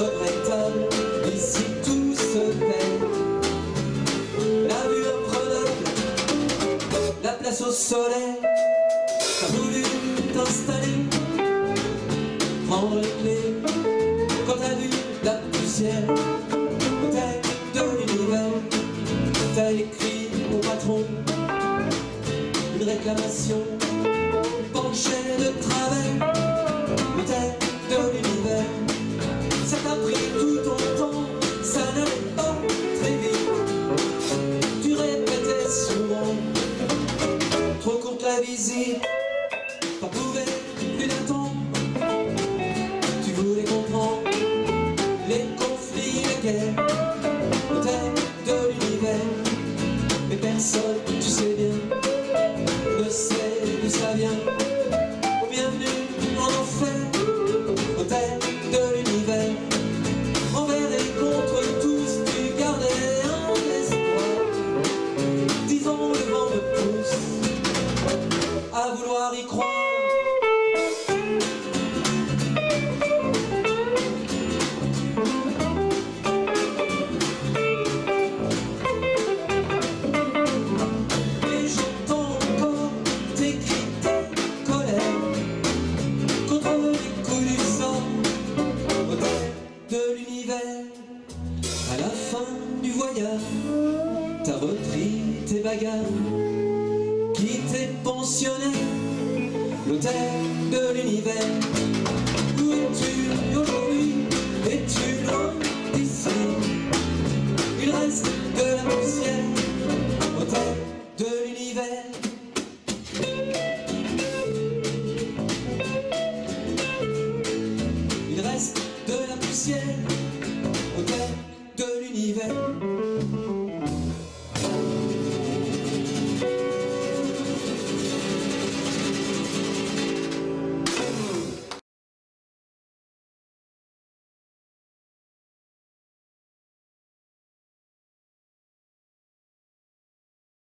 regrettable, ici tout se perd. La vue imprenable, la place au soleil. T'as voulu t'installer, prendre les clés, quand t'as vu la poussière, bouteille de l'univers. T'as écrit au patron une réclamation, penché de travers, bouteille de l'univers. Ça t'a pris tout ton temps, ça n'allait pas très vite. Tu répétais souvent, trop courte la visite, t'en pouvais plus d'attendre. Tu voulais comprendre les conflits, les guerres, bouteille de l'univers. Mais personne, tu sais bien, ne sait d'où ça vient. Bienvenue en enfer, hôtel de l'univers. Envers et contre tous, tu gardais un espoir. 10 ans le vent me pousse à vouloir y croire. De l'univers, à la fin du voyage, t'as repris tes bagages, quitté pensionnaire, l'hôtel de l'univers. Où es-tu aujourd'hui? Es-tu loin d'ici? Il reste de la poussière, hôtel de l'univers. Il reste de la poussière.